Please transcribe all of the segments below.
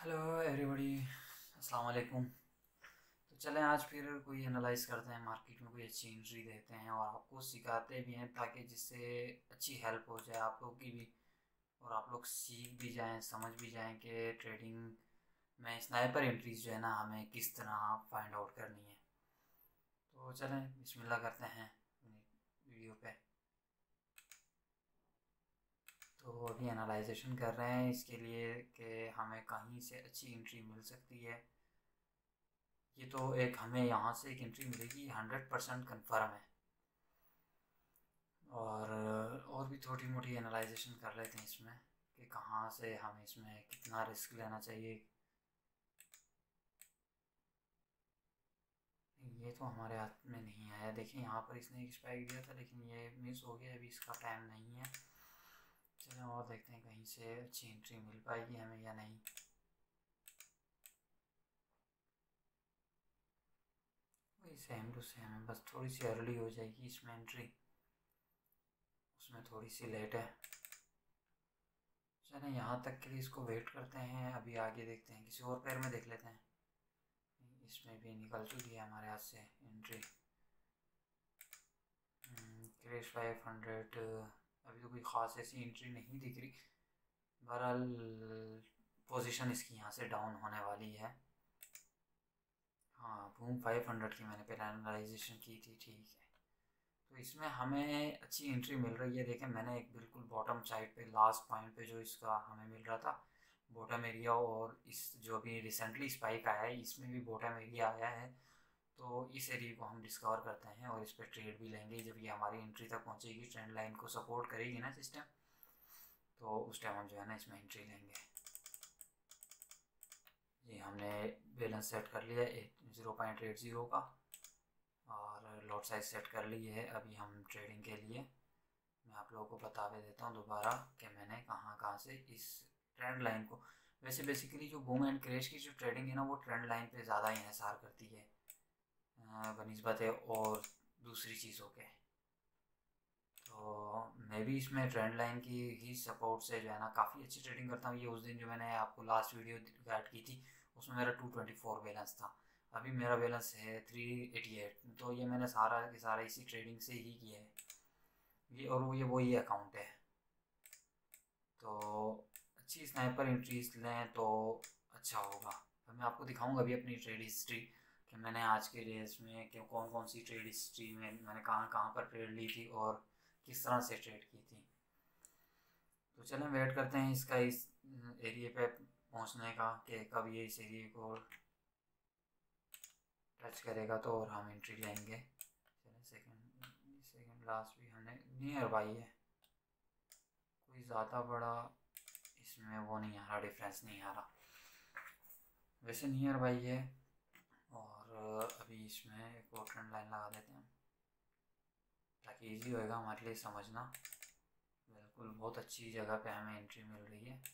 Hello everybody, अस्सलाम वालेकुम। तो चलें आज फिर कोई एनालाइज करते हैं, मार्केट में कोई अच्छी एंट्री देते हैं और आपको सिखाते भी हैं ताकि जिससे अच्छी हेल्प हो जाए आप लोग की भी, और आप लोग सीख भी जाएं, समझ भी जाएं कि ट्रेडिंग में स्नाइपर एंट्रीज जो है ना हमें किस तरह फाइंड आउट करनी है। तो चलें बिस्मिल्लाह करते हैं वीडियो पे। तो अभी एनालाइजेशन कर रहे हैं इसके लिए कि हमें कहीं से अच्छी एंट्री मिल सकती है। ये तो एक हमें यहाँ से एक एंट्री मिलेगी 100% कन्फर्म है। और भी थोड़ी मोटी एनालाइजेशन कर लेते हैं इसमें कि कहाँ से हमें इसमें कितना रिस्क लेना चाहिए। ये तो हमारे हाथ में नहीं आया। देखिए यहाँ पर इसने एक स्पाइक दिया था लेकिन ये मिस हो गया, अभी इसका टाइम नहीं है। चलें और देखते हैं कहीं से अच्छी एंट्री मिल पाएगी हमें या नहीं। वही सेम टू सेम है, बस थोड़ी सी अर्ली हो जाएगी इसमें एंट्री, उसमें थोड़ी सी लेट है। चलें यहाँ तक के लिए इसको वेट करते हैं, अभी आगे देखते हैं, किसी और पैर में देख लेते हैं। इसमें भी निकल चुकी है हमारे हाथ से एंट्री। क्रैश 500, अभी तो कोई ख़ास ऐसी एंट्री नहीं दिख रही। बहरहाल पोजीशन इसकी यहाँ से डाउन होने वाली है। हाँ, बूम 500 की मैंने पहले एनालाइजेशन की थी, ठीक है। तो इसमें हमें अच्छी एंट्री मिल रही है। देखें मैंने एक बिल्कुल बॉटम साइड पे लास्ट पॉइंट पे जो इसका हमें मिल रहा था बॉटम एरिया, और इस जो अभी रिसेंटली स्पाइक आया है इसमें भी बॉटम एरिया आया है। तो इस एरिया को हम डिस्कवर करते हैं और इस पर ट्रेड भी लेंगे। जब ये हमारी एंट्री तक पहुंचेगी, ट्रेंड लाइन को सपोर्ट करेगी ना सिस्टम, तो उस टाइम हम जो है ना इसमें एंट्री लेंगे। जी हमने बैलेंस सेट कर लिया 0.80 का और लॉट साइज सेट कर ली है। अभी हम ट्रेडिंग के लिए मैं आप लोगों को बता भी देता हूँ दोबारा कि मैंने कहाँ कहाँ से इस ट्रेंड लाइन को, वैसे बेसिकली जो बूम एंड क्रैश की जो ट्रेडिंग है ना वो ट्रेंड लाइन पे ज़्यादा इंहिसार करती है बनिस्बत है और दूसरी चीज़ों के। तो मैं भी इसमें ट्रेंड लाइन की ही सपोर्ट से जो है ना काफ़ी अच्छी ट्रेडिंग करता हूँ। ये उस दिन जो मैंने आपको लास्ट वीडियो गाइड की थी उसमें मेरा 224 बैलेंस था, अभी मेरा बैलेंस है 388। तो ये मैंने सारा के सारा इसी ट्रेडिंग से ही किया है ये, और वो ये वही अकाउंट है। तो अच्छी स्नाइपर एंट्रीज लें तो अच्छा होगा। तो मैं आपको दिखाऊंगा अभी अपनी ट्रेड हिस्ट्री कि मैंने आज के डेज में कि कौन कौन सी ट्रेड हिस्ट्री में मैंने कहाँ कहाँ पर ट्रेड ली थी और किस तरह से ट्रेड की थी। तो चलें वेट करते हैं इसका, इस एरिए पे पहुंचने का कि कब ये इस एरिए को टच करेगा तो और हम एंट्री लेंगे। चलें सेकंड लास्ट भी हमने नियर बाई है, कोई ज़्यादा बड़ा इसमें वो नहीं आ रहा, डिफरेंस नहीं आ रहा, वैसे नियर बाई है। और अभी इसमें एक और ट्रेंड लाइन लगा देते हैं ताकि इजी होएगा हमारे लिए समझना। बिल्कुल बहुत अच्छी जगह पे हमें एंट्री मिल रही है।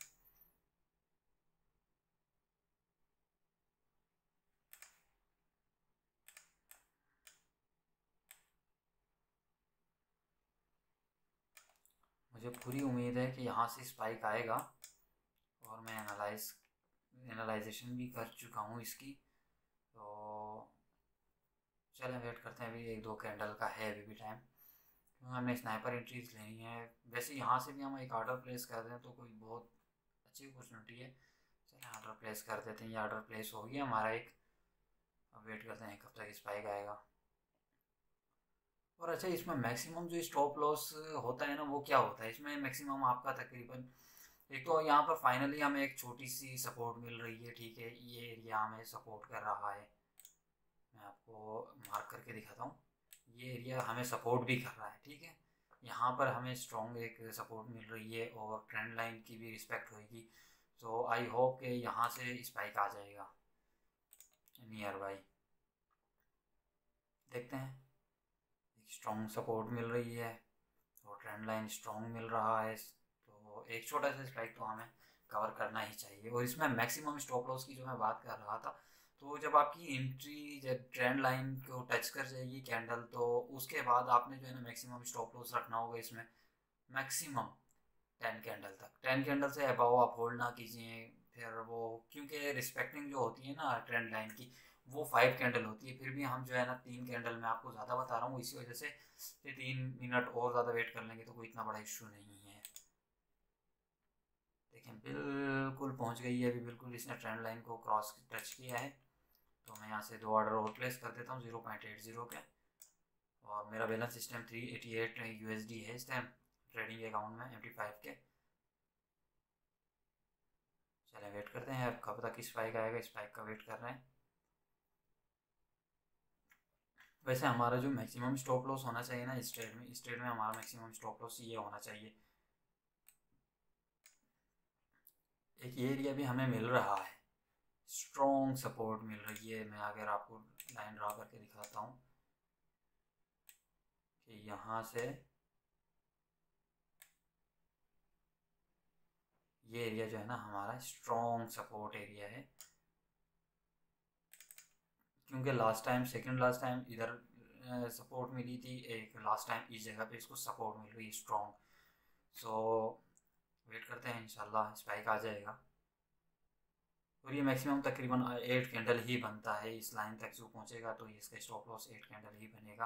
मुझे पूरी उम्मीद है कि यहाँ से स्पाइक आएगा और मैं एनालाइजेशन भी कर चुका हूँ इसकी। तो चलें वेट करते हैं, अभी एक दो कैंडल का है अभी भी टाइम, क्योंकि हमें स्नाइपर एंट्रीज लेनी है। वैसे यहाँ से भी हम एक आर्डर प्लेस कर दें तो कोई बहुत अच्छी अपॉर्चुनिटी है। चलें आर्डर प्लेस कर देते हैं, ये आर्डर प्लेस हो गया हमारा एक। अब वेट करते हैं कब तक स्पाइक आएगा। और अच्छा इसमें मैक्सिमम जो स्टॉप लॉस होता है ना वो क्या होता है इसमें मैक्सिमम आपका तकरीबन, एक तो यहाँ पर फाइनली हमें एक छोटी सी सपोर्ट मिल रही है, ठीक है, ये एरिया हमें सपोर्ट कर रहा है। मैं आपको मार्क करके दिखाता हूँ, ये एरिया हमें सपोर्ट भी कर रहा है, ठीक है। यहाँ पर हमें स्ट्रॉन्ग एक सपोर्ट मिल रही है और ट्रेंड लाइन की भी रिस्पेक्ट होगी। तो आई होप कि यहाँ से स्पाइक आ जाएगा नियर बाई। देखते हैं, स्ट्रॉन्ग सपोर्ट मिल रही है और ट्रेंड लाइन स्ट्रॉन्ग मिल रहा है, तो एक छोटा सा स्पाइक तो हमें कवर करना ही चाहिए। और इसमें मैक्सिमम स्टॉप लॉस की जो मैं बात कर रहा था, तो जब आपकी एंट्री जब ट्रेंड लाइन को टच कर जाएगी कैंडल, तो उसके बाद आपने जो है ना मैक्सिमम स्टॉप लॉस रखना होगा इसमें। मैक्सिमम 10 कैंडल तक, 10 कैंडल से अबाव आप होल्ड ना कीजिए, फिर वो क्योंकि रिस्पेक्टिंग जो होती है ना ट्रेंड लाइन की वो 5 कैंडल होती है, फिर भी हम जो है ना 3 कैंडल में आपको ज़्यादा बता रहा हूँ इसी वजह से कि 3 मिनट और ज़्यादा वेट कर लेंगे तो कोई इतना बड़ा इशू नहीं है। देखें बिल्कुल पहुँच गई है अभी, बिल्कुल इसने ट्रेंड लाइन को क्रॉस टच किया है। तो मैं यहाँ से 2 ऑर्डर और प्लेस कर देता हूँ 0.80 के, और मेरा बैलेंस इस टाइम 388 USD है इस टाइम ट्रेडिंग अकाउंट में MT5 के। चलें वेट करते हैं अब कब तक स्पाइक आएगा, स्पाइक का वेट कर रहे हैं। वैसे हमारा जो मैक्सिमम स्टॉप लॉस होना चाहिए ना इस ट्रेड में हमारा मैक्सिमम स्टॉप लॉस ये होना चाहिए। एक ये एरिया भी हमें मिल रहा है, स्ट्रॉन्ग सपोर्ट मिल रही है। मैं अगर आपको लाइन ड्रा करके दिखाता हूँ कि यहाँ से ये एरिया जो है ना हमारा स्ट्रॉन्ग सपोर्ट एरिया है, क्योंकि सेकंड लास्ट टाइम इधर सपोर्ट मिली थी, एक लास्ट टाइम इस जगह पे इसको सपोर्ट मिल रही है स्ट्रॉन्ग। सो वेट करते हैं इंशाल्लाह स्पाइक आ जाएगा। और ये मैक्सिमम तकरीबन 8 कैंडल ही बनता है, इस लाइन तक जो पहुंचेगा तो इसका स्टॉप लॉस 8 कैंडल ही बनेगा।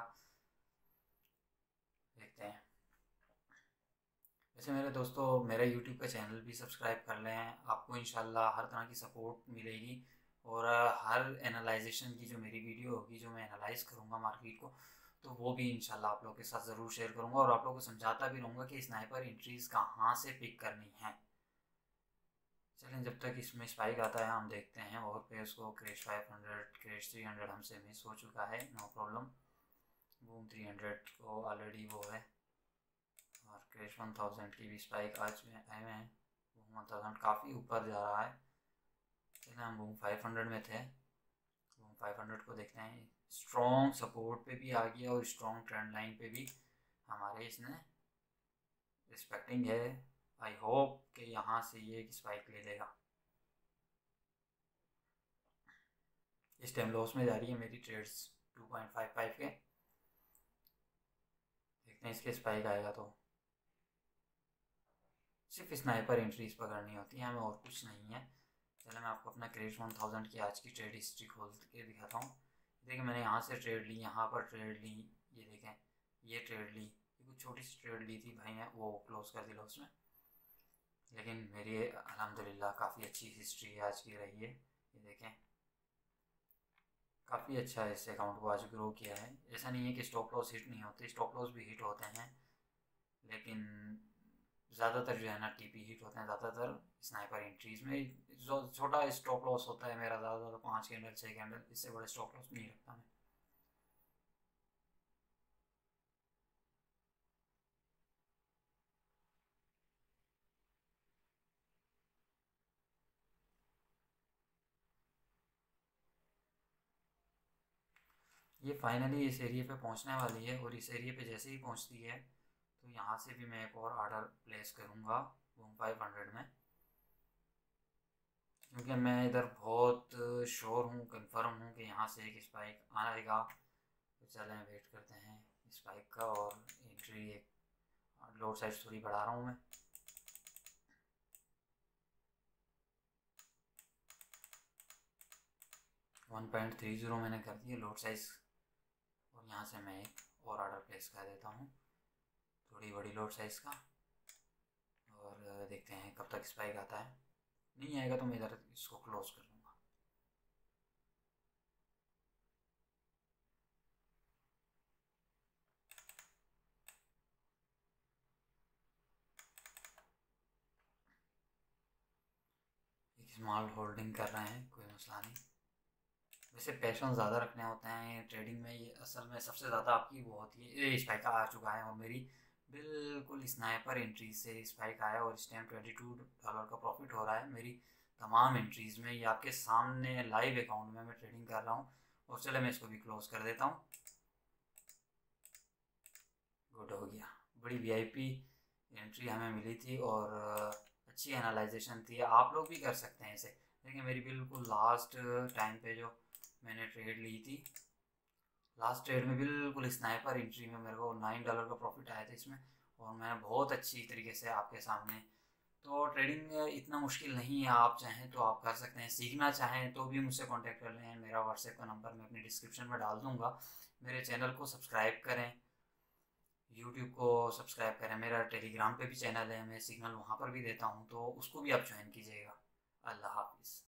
देखते हैं। वैसे मेरे दोस्तों मेरे यूट्यूब का चैनल भी सब्सक्राइब कर लें, आपको इंशाल्लाह हर तरह की सपोर्ट मिलेगी। और हर एनालाइजेशन की जो मेरी वीडियो होगी, जो मैं एनालाइज करूँगा मार्केट को, तो वो भी इंशाल्लाह आप लोगों के साथ ज़रूर शेयर करूँगा और आप लोगों को समझाता भी रहूँगा कि स्नाइपर एंट्रीज़ कहाँ से पिक करनी है। चलें जब तक इसमें स्पाइक आता है हम देखते हैं। और पे उसको क्रेश 500 क्रेश 300 हमसे मिस हो चुका है, नो प्रॉब्लम। बूम 300 को ऑलरेडी वो है, और क्रेश 1000 की भी स्पाइक आज में आए हुए हैं। बूम 1000 काफ़ी ऊपर जा रहा है। चलें हम बूम 500 में थे, बूम 500 को देखते हैं। स्ट्रॉन्ग सपोर्ट पे भी आ गया और स्ट्रॉन्ग ट्रेंड लाइन पे भी हमारे इसने रिस्पेक्टिंग है। आई होप कि यहाँ से ये एक स्पाइक ले लेगा। इस टाइम लॉस में जा रही है मेरी ट्रेड्स 2.55 के। देखते हैं इसके स्पाइक आएगा तो। सिर्फ स्नाइपर एंट्रीज पकड़नी होती है हमें, और कुछ नहीं है। चलो मैं आपको अपना क्रेश 1000 की आज की ट्रेड हिस्ट्री खोल के दिखाता हूँ। देखिए मैंने यहाँ से ट्रेड ली, यहाँ पर ट्रेड ली, ये देखें ये ट्रेड ली, ये कुछ छोटी सी ट्रेड ली थी भाई ने, वो क्लोज कर दी लॉस में। लेकिन मेरी अल्हम्दुलिल्लाह काफ़ी अच्छी हिस्ट्री आज की रही है। ये देखें काफ़ी अच्छा है, इस अकाउंट को आज ग्रो किया है। ऐसा नहीं है कि स्टॉप लॉस हिट नहीं होते, स्टॉप लॉस भी हिट होते हैं, लेकिन ज़्यादातर जो है ना टीपी हिट होते हैं। ज़्यादातर स्नाइपर एंट्रीज में जो छोटा स्टॉप लॉस होता है मेरा, ज़्यादा 5 कैंडल 6 कैंडल, इससे बड़े स्टॉप लॉस नहीं रखता मैं। ये फाइनली इस एरिया पे पहुंचने वाली है, और इस एरिया पे जैसे ही पहुंचती है तो यहाँ से भी मैं एक और ऑर्डर प्लेस करूँगा बूम 500 में, क्योंकि मैं इधर बहुत श्योर हूँ, कंफर्म हूँ कि यहाँ से एक स्पाइक आएगा। तो चलें वेट करते हैं स्पाइक का, और एंट्री एक लोड साइज थोड़ी बढ़ा रहा हूँ मैं। $1.30 मैंने कर दिए लोड साइज, और यहाँ से मैं एक और ऑर्डर प्लेस कर देता हूँ थोड़ी बड़ी लोड साइज का। और देखते हैं कब तक स्पाइक आता है। नहीं आएगा तो मैं इधर इसको क्लोज कर दूँगा। एक स्मॉल होल्डिंग कर रहे हैं, कोई मसला नहीं। वैसे पैशन ज़्यादा रखने होते हैं ट्रेडिंग में, ये असल में सबसे ज़्यादा आपकी वो होती है। ये स्पाइक आ चुका है और मेरी बिल्कुल स्नाइपर एंट्री से स्पाइक आया, और इस टाइम $22 का प्रॉफिट हो रहा है मेरी तमाम एंट्रीज़ में। ये आपके सामने लाइव अकाउंट में मैं ट्रेडिंग कर रहा हूँ। और चले मैं इसको भी क्लोज कर देता हूँ। गुड हो गया, बड़ी वीआईपी एंट्री हमें मिली थी और अच्छी एनालाइजेशन थी। आप लोग भी कर सकते हैं इसे। देखिए मेरी बिल्कुल लास्ट टाइम पे जो मैंने ट्रेड ली थी, लास्ट ट्रेड में बिल्कुल स्नाइपर एंट्री में मेरे को $9 का प्रॉफिट आया था इसमें, और मैंने बहुत अच्छी तरीके से आपके सामने तो ट्रेडिंग इतना मुश्किल नहीं है, आप चाहें तो आप कर सकते हैं, सीखना चाहें तो भी मुझसे कांटेक्ट कर लें। मेरा व्हाट्सएप का नंबर मैं अपनी डिस्क्रिप्शन में डाल दूँगा। मेरे चैनल को सब्सक्राइब करें, यूट्यूब को सब्सक्राइब करें, मेरा टेलीग्राम पे भी चैनल है, मैं सिग्नल वहाँ पर भी देता हूँ, तो उसको भी आप ज्वाइन कीजिएगा। अल्लाह हाफिज़।